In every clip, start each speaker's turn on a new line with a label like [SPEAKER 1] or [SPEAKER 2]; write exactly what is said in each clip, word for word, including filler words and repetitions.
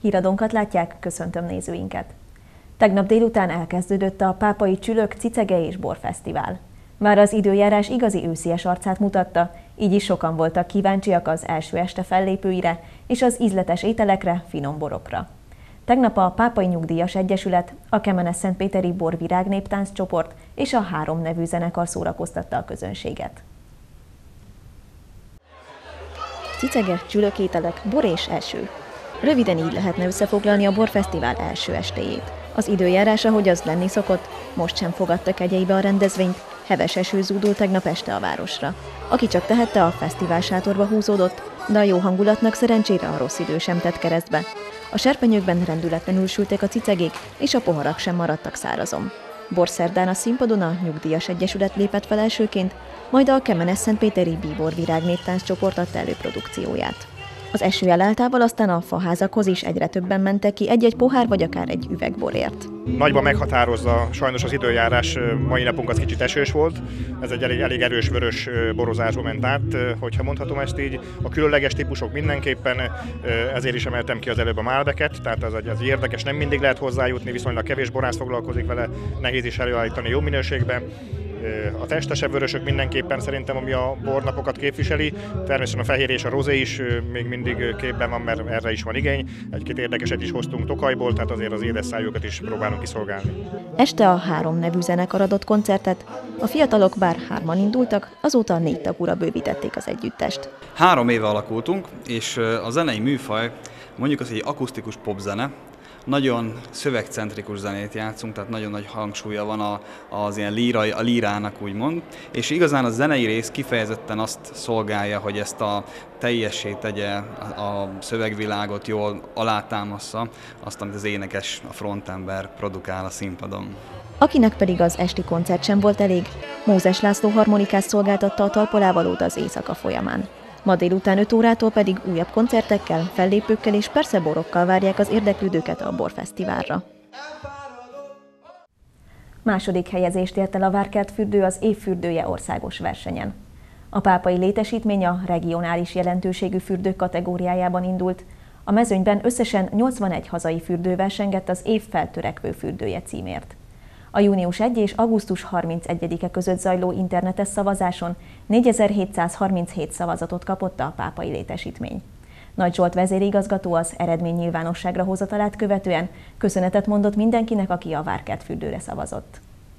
[SPEAKER 1] Híradónkat látják, köszöntöm nézőinket! Tegnap délután elkezdődött a Pápai Csülök Cicege és Borfesztivál. Már az időjárás igazi őszies arcát mutatta, így is sokan voltak kíváncsiak az első este fellépőire és az ízletes ételekre, finom borokra. Tegnap a Pápai Nyugdíjas Egyesület, a Kemenes-Szentpéteri Borvirág Néptánc csoport és a Három nevű zenekar szórakoztatta a közönséget. Cicege, csülökételek, bor és eső. Röviden így lehetne összefoglalni a Borfesztivál első estéjét. Az időjárás, ahogy az lenni szokott, most sem fogadta kegyeibe a rendezvényt, heves eső zúdult tegnap este a városra. Aki csak tehette, a fesztivál sátorba húzódott, de a jó hangulatnak szerencsére a rossz idő sem tett keresztbe. A serpenyőkben rendületlenül sültek a cicegék, és a poharak sem maradtak szárazon. Borszerdán a színpadon a Nyugdíjas Egyesület lépett fel elsőként, majd a Kemenes-Szentpéteri Bíborvirág Néptánc csoport adta elő produkcióját. Az eső eláltával aztán a faházakhoz is egyre többen mentek ki egy-egy pohár vagy akár egy üveg borért.
[SPEAKER 2] Nagyban meghatározza sajnos az időjárás, mai napunk az kicsit esős volt, ez egy elég, elég erős vörös borozásba ment át, hogyha mondhatom ezt így. A különleges típusok mindenképpen, ezért is emeltem ki az előbb a Malbeket, tehát az egy, az érdekes, nem mindig lehet hozzájutni, viszonylag kevés borász foglalkozik vele, nehéz is előállítani jó minőségben. A testesebb vörösök mindenképpen szerintem, ami a bornapokat képviseli. Természetesen a fehér és a rozé is még mindig képben van, mert erre is van igény. Egy-két érdekeset is hoztunk Tokajból, tehát azért az édes szájúkat is próbálunk kiszolgálni.
[SPEAKER 1] Este a Három nevű zenekar adott koncertet. A fiatalok bár hárman indultak, azóta négy tagúra bővítették az együttest.
[SPEAKER 3] Három éve alakultunk, és a zenei műfaj mondjuk az egy akusztikus popzene. Nagyon szövegcentrikus zenét játszunk, tehát nagyon nagy hangsúlya van a, az ilyen lírai, a lírának úgymond, és igazán a zenei rész kifejezetten azt szolgálja, hogy ezt a teljessé tegye, a szövegvilágot jól alátámassza, azt, amit az énekes, a frontember produkál a színpadon.
[SPEAKER 1] Akinek pedig az esti koncert sem volt elég, Mózes László harmonikás szolgáltatta a talpolávalót az éjszaka folyamán. Ma délután öt órától pedig újabb koncertekkel, fellépőkkel és persze borokkal várják az érdeklődőket a Borfesztiválra. Második helyezést ért el a Várkertfürdő az év fürdője országos versenyen. A pápai létesítmény a regionális jelentőségű fürdők kategóriájában indult. A mezőnyben összesen nyolcvanegy hazai fürdő versengett az év feltörekvő fürdője címért. A június elseje és augusztus harmincegyedike között zajló internetes szavazáson négyezer-hétszázharminchét szavazatot kapott a pápai létesítmény. Nagy Zsolt vezérigazgató az eredmény nyilvánosságra hozatalát követően köszönetet mondott mindenkinek, aki a Várkertfürdőre szavazott.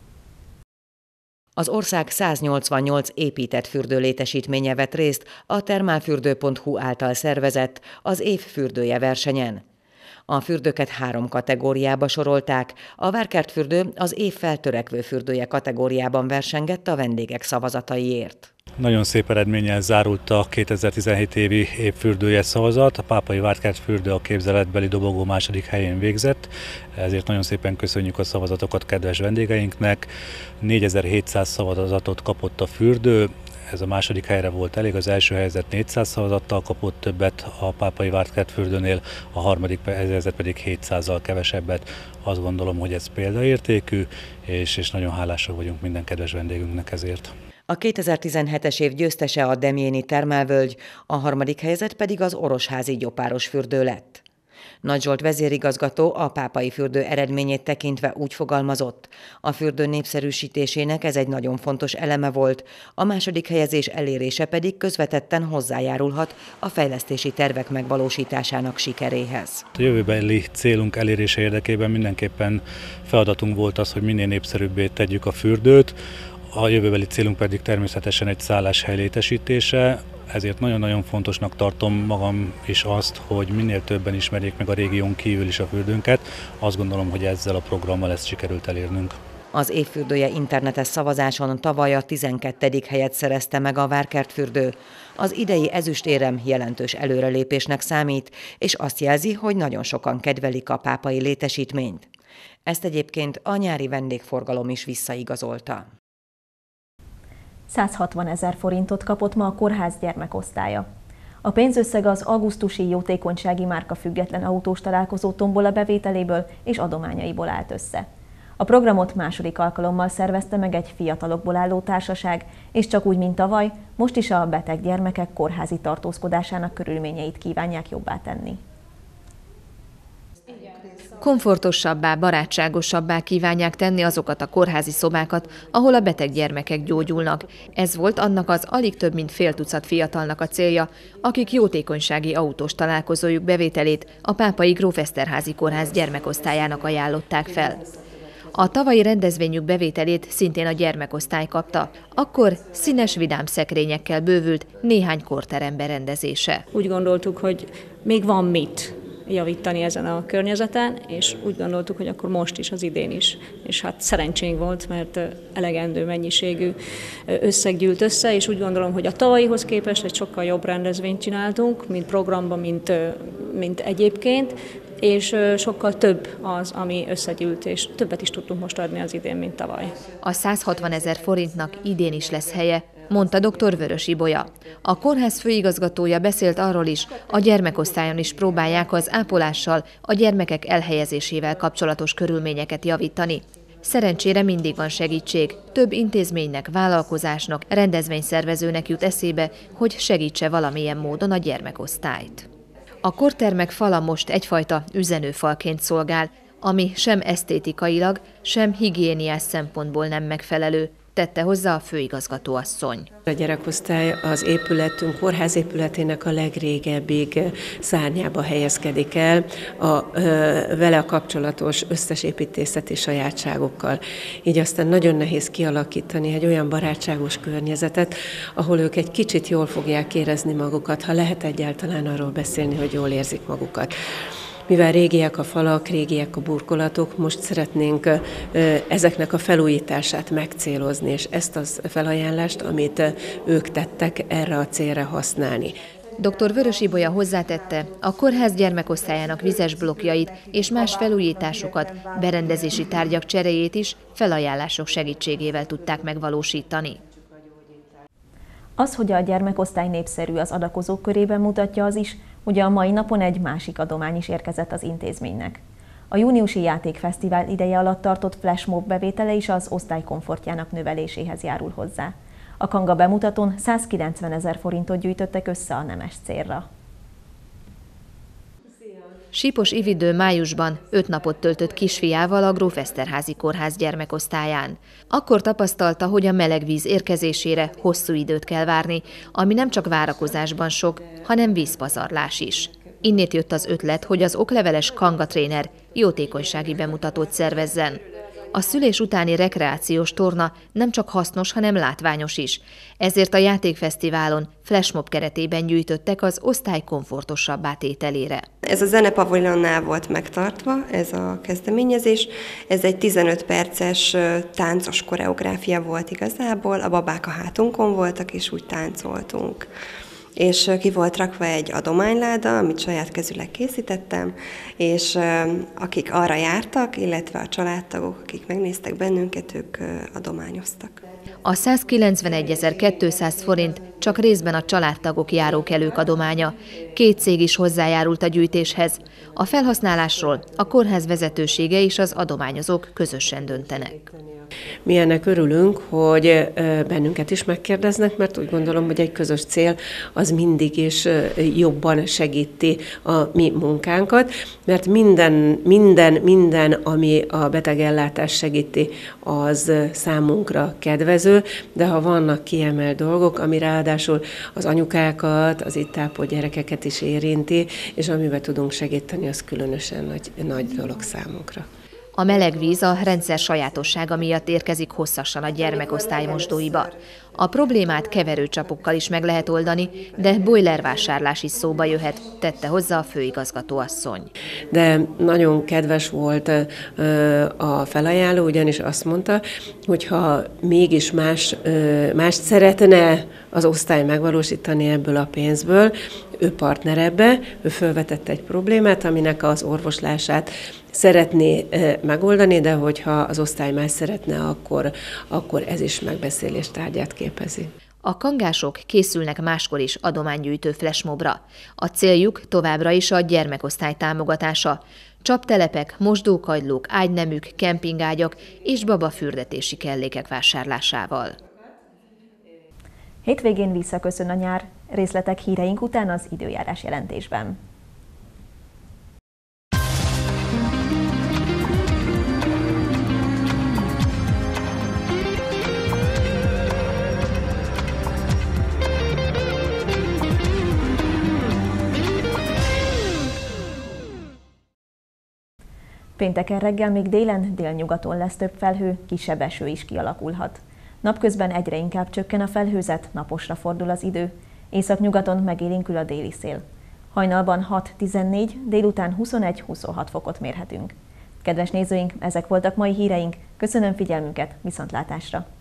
[SPEAKER 4] Az ország száznyolcvannyolc épített fürdő létesítménye vett részt a termálfürdő pont hu által szervezett az év fürdője versenyen. A fürdőket három kategóriába sorolták, a Várkertfürdő az év feltörekvő fürdője kategóriában versengett a vendégek szavazataiért.
[SPEAKER 5] Nagyon szép eredménnyel zárult a kétezer-tizenhét évi évfürdője szavazat. A Pápai Várkertfürdő a képzeletbeli dobogó második helyén végzett, ezért nagyon szépen köszönjük a szavazatokat kedves vendégeinknek. négyezer-hétszáz szavazatot kapott a fürdő, ez a második helyre volt elég, az első helyzet négyszáz szavazattal kapott többet a Pápai Várkertfürdőnél, a harmadik helyzet pedig hétszázzal kevesebbet. Azt gondolom, hogy ez példaértékű, és, és nagyon hálásak vagyunk minden kedves vendégünknek ezért.
[SPEAKER 4] A kétezer-tizenhetes év győztese a Demjéni Termálvölgy, a harmadik helyzet pedig az Orosházi Gyopáros fürdő lett. Nagy Zsolt vezérigazgató a pápai fürdő eredményét tekintve úgy fogalmazott: a fürdő népszerűsítésének ez egy nagyon fontos eleme volt, a második helyezés elérése pedig közvetetten hozzájárulhat a fejlesztési tervek megvalósításának sikeréhez.
[SPEAKER 5] A jövőbeli célunk elérése érdekében mindenképpen feladatunk volt az, hogy minél népszerűbbé tegyük a fürdőt. A jövőbeli célunk pedig természetesen egy szálláshely létesítése, ezért nagyon-nagyon fontosnak tartom magam is azt, hogy minél többen ismerjék meg a régión kívül is a fürdőnket. Azt gondolom, hogy ezzel a programmal ezt sikerült elérnünk.
[SPEAKER 4] Az évfürdője internetes szavazáson tavaly a tizenkettedik helyet szerezte meg a Várkertfürdő. Az idei ezüstérem jelentős előrelépésnek számít, és azt jelzi, hogy nagyon sokan kedvelik a pápai létesítményt. Ezt egyébként a nyári vendégforgalom is visszaigazolta.
[SPEAKER 1] százhatvanezer forintot kapott ma a kórház gyermekosztálya. A pénzösszeg az augusztusi jótékonysági márka független autós találkozó tombola bevételéből és adományaiból állt össze. A programot második alkalommal szervezte meg egy fiatalokból álló társaság, és csak úgy, mint tavaly, most is a beteg gyermekek kórházi tartózkodásának körülményeit kívánják jobbá tenni.
[SPEAKER 6] Komfortosabbá, barátságosabbá kívánják tenni azokat a kórházi szobákat, ahol a beteg gyermekek gyógyulnak. Ez volt annak az alig több mint fél tucat fiatalnak a célja, akik jótékonysági autós találkozójuk bevételét a Pápai Gróf Eszterházy Kórház gyermekosztályának ajánlották fel. A tavalyi rendezvényük bevételét szintén a gyermekosztály kapta. Akkor színes vidám szekrényekkel bővült néhány korterem berendezése.
[SPEAKER 7] Úgy gondoltuk, hogy még van mit javítani ezen a környezeten, és úgy gondoltuk, hogy akkor most is, az idén is. És hát szerencsénk volt, mert elegendő mennyiségű összeg gyűlt össze, és úgy gondolom, hogy a tavalyihoz képest egy sokkal jobb rendezvényt csináltunk, mint programban, mint, mint egyébként, és sokkal több az, ami összegyűlt, és többet is tudtunk most adni az idén, mint tavaly.
[SPEAKER 6] A száz hatvanezer forintnak idén is lesz helye, mondta dr. Vörös Ibolya. A kórház főigazgatója beszélt arról is, a gyermekosztályon is próbálják az ápolással, a gyermekek elhelyezésével kapcsolatos körülményeket javítani. Szerencsére mindig van segítség. Több intézménynek, vállalkozásnak, rendezvényszervezőnek jut eszébe, hogy segítse valamilyen módon a gyermekosztályt. A kortermek fala most egyfajta üzenőfalként szolgál, ami sem esztétikailag, sem higiéniás szempontból nem megfelelő, tette hozzá a főigazgatóasszony.
[SPEAKER 8] A gyerekosztály az épületünk, kórház épületének a legrégebbig szárnyába helyezkedik el a vele kapcsolatos összes építészeti sajátságokkal. Így aztán nagyon nehéz kialakítani egy olyan barátságos környezetet, ahol ők egy kicsit jól fogják érezni magukat, ha lehet egyáltalán arról beszélni, hogy jól érzik magukat. Mivel régiek a falak, régiek a burkolatok, most szeretnénk ezeknek a felújítását megcélozni, és ezt a felajánlást, amit ők tettek, erre a célra használni.
[SPEAKER 6] doktor Vörös Ibolya hozzátette, a kórház gyermekosztályának vizes blokkjait és más felújításokat, berendezési tárgyak cseréjét is felajánlások segítségével tudták megvalósítani.
[SPEAKER 1] Az, hogy a gyermekosztály népszerű az adakozók körében, mutatja az is, hogy a mai napon egy másik adomány is érkezett az intézménynek. A júniusi játékfesztivál ideje alatt tartott flashmob bevétele is az osztály komfortjának növeléséhez járul hozzá. A Kanga bemutatón százkilencvenezer forintot gyűjtöttek össze a nemes célra.
[SPEAKER 6] Sípos Ividő májusban öt napot töltött kisfiával a Gróf Eszterházy Kórház gyermekosztályán. Akkor tapasztalta, hogy a meleg víz érkezésére hosszú időt kell várni, ami nem csak várakozásban sok, hanem vízpazarlás is. Innét jött az ötlet, hogy az okleveles Kanga tréner jótékonysági bemutatót szervezzen. A szülés utáni rekreációs torna nem csak hasznos, hanem látványos is. Ezért a játékfesztiválon flashmob keretében gyűjtöttek az osztály komfortosabbá tételére.
[SPEAKER 9] Ez a zenepavilonnál volt megtartva, ez a kezdeményezés. Ez egy tizenöt perces táncos koreográfia volt igazából, a babák a hátunkon voltak, és úgy táncoltunk. És ki volt rakva egy adományláda, amit saját kezüleg készítettem, és akik arra jártak, illetve a családtagok, akik megnéztek bennünket, ők adományoztak.
[SPEAKER 6] A százkilencvenegyezer-kétszáz forint csak részben a családtagok járókelők adománya. Két cég is hozzájárult a gyűjtéshez. A felhasználásról a kórház vezetősége és az adományozók közösen döntenek.
[SPEAKER 8] Mi ennek örülünk, hogy bennünket is megkérdeznek, mert úgy gondolom, hogy egy közös cél az mindig is jobban segíti a mi munkánkat, mert minden, minden, minden, ami a betegellátás segíti, az számunkra kedvező, de ha vannak kiemelt dolgok, ami ráadásul az anyukákat, az itt ápolt gyerekeket is érinti, és amiben tudunk segíteni, az különösen nagy, nagy dolog számunkra.
[SPEAKER 6] A meleg víz a rendszer sajátossága miatt érkezik hosszasan a gyermekosztály mosdóiba. A problémát keverőcsapokkal is meg lehet oldani, de bojlervásárlás is szóba jöhet, tette hozzá a főigazgatóasszony.
[SPEAKER 8] De nagyon kedves volt a felajánló, ugyanis azt mondta, hogy ha mégis más, mást szeretne az osztály megvalósítani ebből a pénzből, ő partner ebbe, ő felvetett egy problémát, aminek az orvoslását szeretné megoldani, de hogyha az osztály más szeretne, akkor, akkor ez is megbeszélés tárgyát képezi.
[SPEAKER 6] A kangások készülnek máskor is adománygyűjtő flashmobra. A céljuk továbbra is a gyermekosztály támogatása. Csaptelepek, mosdókagylók, ágyneműk, kempingágyak és babafürdetési kellékek vásárlásával.
[SPEAKER 1] Hétvégén visszaköszön a nyár, részletek híreink után az időjárás jelentésben. Pénteken reggel még délen, délnyugaton lesz több felhő, kisebb eső is kialakulhat. Napközben egyre inkább csökken a felhőzet, naposra fordul az idő, északnyugaton megélénkül a déli szél. Hajnalban hat-tizennégy, délután huszonegy-huszonhat fokot mérhetünk. Kedves nézőink, ezek voltak mai híreink, köszönöm figyelmüket, viszontlátásra!